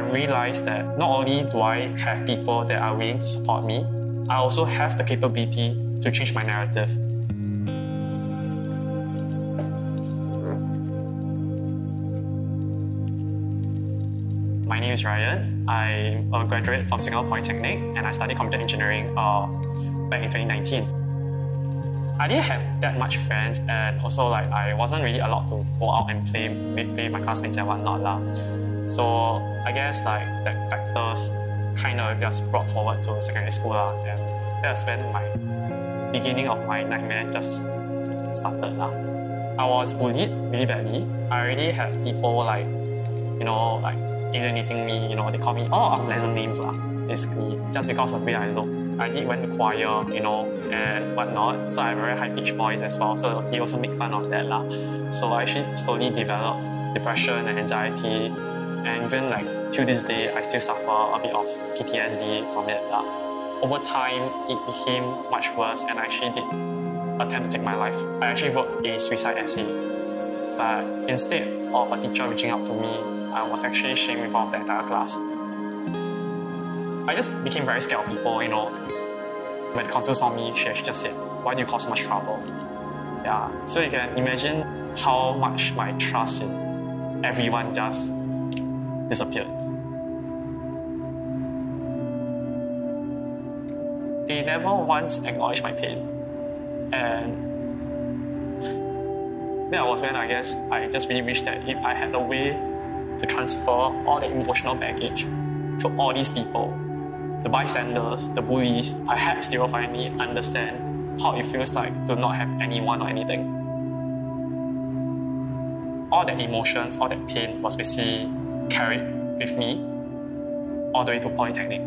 realized that not only do I have people that are willing to support me, I also have the capability to change my narrative. My name is Ryan. I'm a graduate from Singapore Polytechnic and I studied computer engineering back in 2019. I didn't have that much friends, and also I wasn't really allowed to go out and play with my classmates and whatnot lah. So I guess that factors kind of just brought forward to secondary school lah, and that's when my beginning of my nightmare just started lah. I was bullied really badly. I already had people alienating me. They call me unpleasant names lah, basically just because of the way I look. I did went to choir, and whatnot, so I have a very high-pitched voice as well, so he also made fun of that lah. So I actually slowly developed depression and anxiety, and even till this day, I still suffer a bit of PTSD from it lah. Over time, it became much worse, and I actually did attempt to take my life. I actually wrote a suicide essay, but instead of a teacher reaching out to me, I was actually shamed in front of the entire class. I just became very scared of people, When the counsellor saw me, she actually just said, "Why do you cause so much trouble?" Yeah, so you can imagine how much my trust in everyone just disappeared. They never once acknowledged my pain. And that was when I guess I just really wished that if I had a way to transfer all the emotional baggage to all these people, the bystanders, the bullies, perhaps they will finally understand how it feels like to not have anyone or anything. All that emotions, all that pain was basically carried with me all the way to Polytechnic.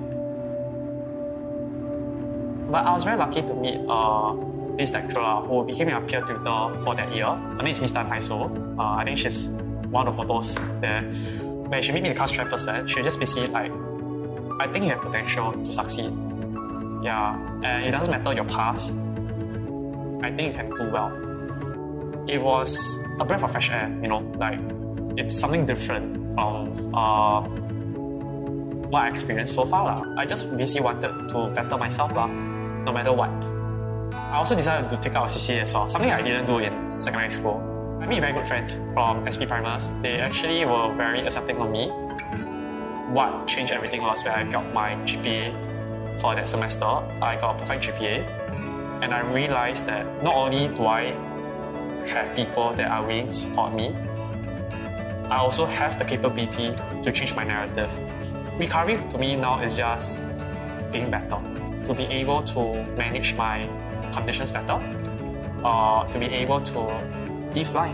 But I was very lucky to meet this lecturer who became my peer tutor for that year. Her name is Miss Tan Haiso. I think she's one of the photos there. When she made me the class chairperson, she just basically I think you have potential to succeed. Yeah, and it doesn't matter your past. I think you can do well. It was a breath of fresh air, it's something different from what I experienced so far lah. I just basically wanted to better myself lah, no matter what. I also decided to take out a CCA as well, something I didn't do in secondary school. I made very good friends from SP Primers. They actually were very accepting of me. What changed everything was when I got my GPA for that semester. I got a perfect GPA, and I realized that not only do I have people that are willing to support me, I also have the capability to change my narrative. Recovery to me now is just being better, to be able to manage my conditions better, to be able to live life.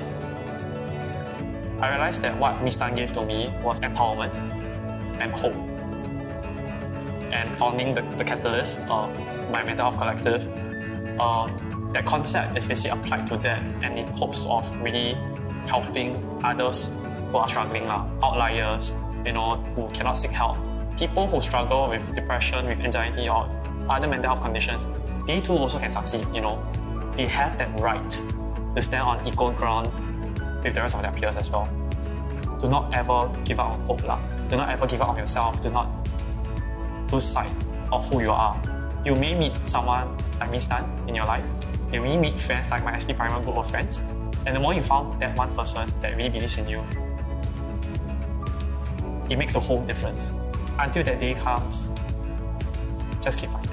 I realized that what Miss Tan gave to me was empowerment and hope. And founding the catalyst of my mental health collective, that concept is basically applied to that, and in hopes of really helping others who are struggling, outliers, who cannot seek help. People who struggle with depression, with anxiety, or other mental health conditions, they too also can succeed. They have that right to stand on equal ground with the rest of their peers as well. Do not ever give up on hope lah. Do not ever give up on yourself. Do not lose sight of who you are. You may meet someone like Miss Tan in your life. You may meet friends like my SP Primer group of friends. And the more you found that one person that really believes in you, it makes a whole difference. Until that day comes, just keep fighting.